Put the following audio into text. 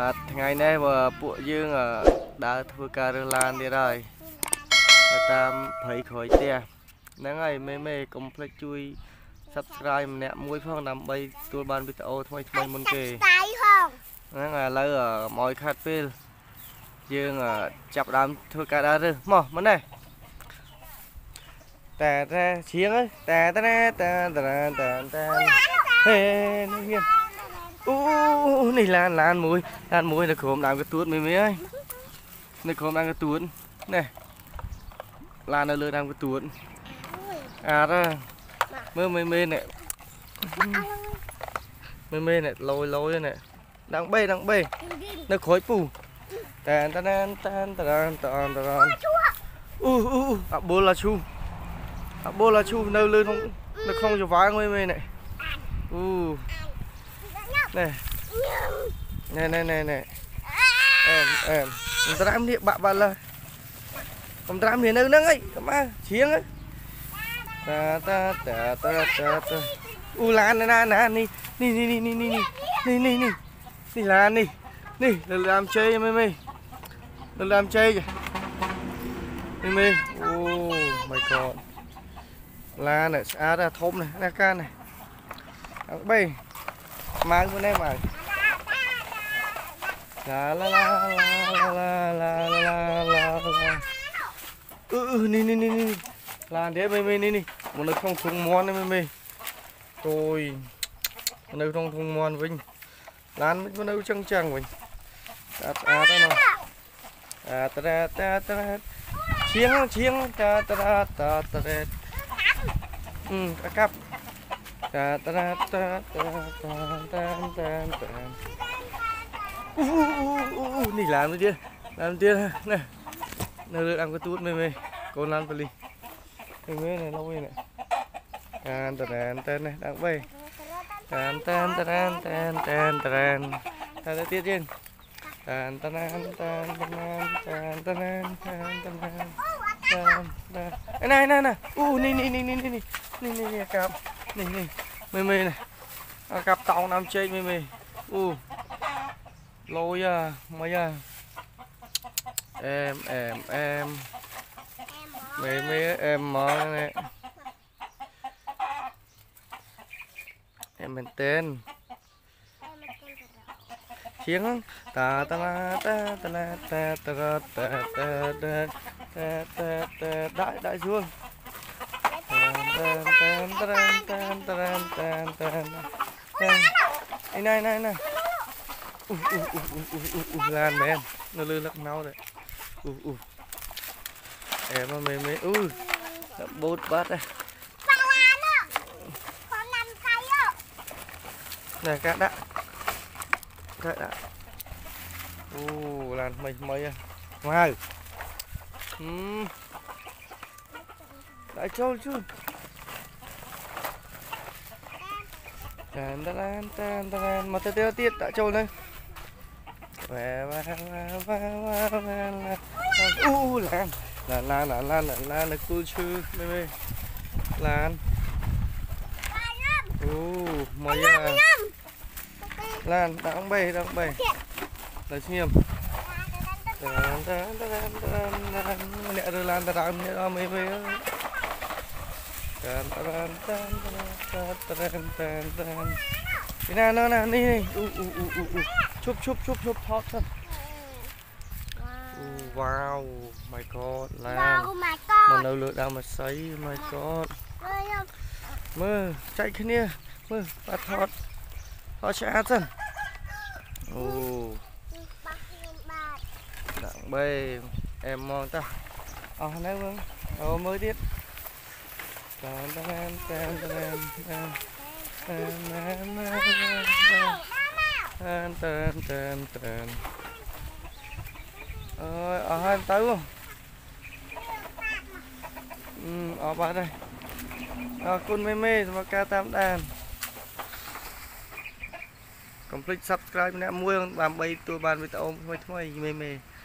ngày nay và bộ dương đã thua ca rơ lan đi rồi người ta thấy khỏi tia nắng ngày mê mê complete chui subscribe nè mũi phong nằm bay tôi ban video thôi thôi muốn kề nắng ngày lấy ở mọi khát phê dương chập đám thua ca đã rồi mò vấn đề tè ra chiếng ấy tè tè tè tè tè tè hey nghiêng này lan mũi là khổm làm cái tuốt mấy ấy này khổm làm cái tuốt này lan nó lừa làm cái tuốt à ra mơ mê này mê này lôi này đang bay nó khói pù tàn bô la chu nơi lươn không nó không cho vái ngôi mê này này em ta làm điện bạn là không ta làm điện nâng ấy mà chiếng ấy ta lan này đi lan đi làm chơi mê làm chơi mê oh my god lan này ra thôm này ra can này bay mang bên đây mà la ni lan thế mê ni một nơi không thùng món đấy mê tôi một nơi không thùng món vinh lan một nơi trăng vinh ta chiếng ta cặp nỉ làm đi này nơi đang có tút mê con lan đi mê này lâu này tên này đang bay ta tiết trên này nè cặp này mê này cặp tàu nam chơi mê lôi mấy em mê em mò này em mình tên chiếng đại dương này lan mẹ em nó lư lắc máu đấy em mà mê bốt bát đây này các đã lan mấy à ngoài đại châu chứ mà tiêu tiết đại châu đây lan là cool chứ mê lan mấy à lan đang bay lấy nghiêm nè rồi lan ta làm nhớ mê cái nào nó nè chụp thoát thân wow my god lan mà đâu lượt đâu mà sấy my god mơ chạy cái nia mơ bắt thoát chả thân đặng bê em mong ta này vương mới tiếp hai tới luôn ở ba đây con mê và ca tam đàn complete subscribe nè mua làm bay tôi bàn với tao thôi mê